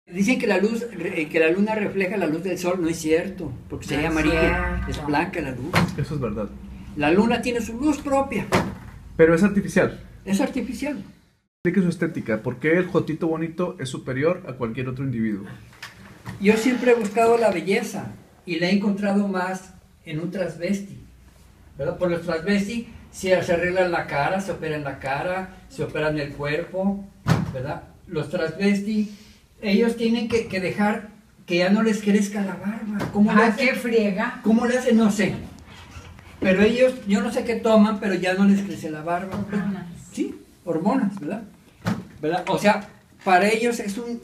Dicen que la luz, que la luna refleja la luz del sol, no es cierto, porque sería amarilla, es blanca la luz. Eso es verdad. La luna tiene su luz propia. Pero es artificial. Es artificial. Explique su estética. ¿Por qué el Jotito Bonito es superior a cualquier otro individuo? Yo siempre he buscado la belleza y la he encontrado más en un transvesti, ¿verdad? Por los transvesti se arreglan la cara, se operan la cara, se operan el cuerpo, ¿verdad? Los transvesti, ellos tienen que dejar que ya no les crezca la barba. ¿Cómo le hacen? ¿Qué friega? ¿Cómo le hacen? No sé. Pero ellos, yo no sé qué toman, pero ya no les crece la barba. Hormonas. Sí, hormonas, ¿verdad? O sea, para ellos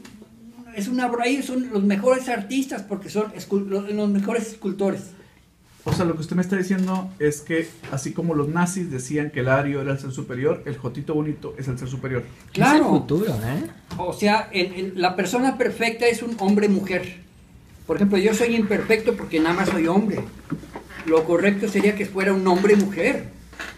es una ellos son los mejores artistas porque son los mejores escultores. O sea, lo que usted me está diciendo es que, así como los nazis decían que el ario era el ser superior, el Jotito Bonito es el ser superior. Claro. Es el futuro, ¿eh? O sea, la persona perfecta es un hombre-mujer. Por ejemplo, yo soy imperfecto porque nada más soy hombre. Lo correcto sería que fuera un hombre-mujer.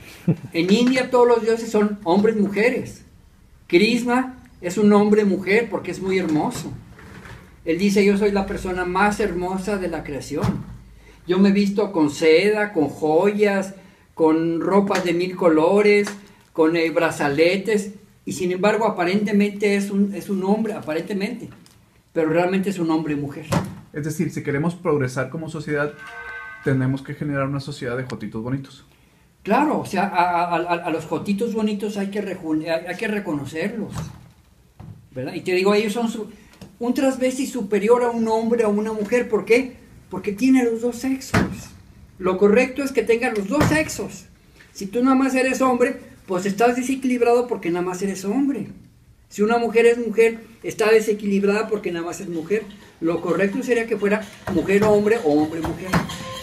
En India todos los dioses son hombres-mujeres. Krishna es un hombre-mujer porque es muy hermoso. Él dice, yo soy la persona más hermosa de la creación. Yo me he visto con seda, con joyas, con ropas de 1000 colores, con brazaletes, y sin embargo aparentemente es un hombre, aparentemente, pero realmente es un hombre-mujer. Es decir, si queremos progresar como sociedad, tenemos que generar una sociedad de Jotitos Bonitos. Claro, o sea, a los jotitos bonitos hay que reconocerlos, ¿verdad? Y te digo, ellos son un transvesti superior a un hombre o a una mujer. ¿Por qué? Porque tiene los dos sexos. Lo correcto es que tenga los dos sexos. Si tú nada más eres hombre, pues estás desequilibrado porque nada más eres hombre. Si una mujer es mujer, está desequilibrada porque nada más es mujer. Lo correcto sería que fuera mujer-hombre o hombre-mujer.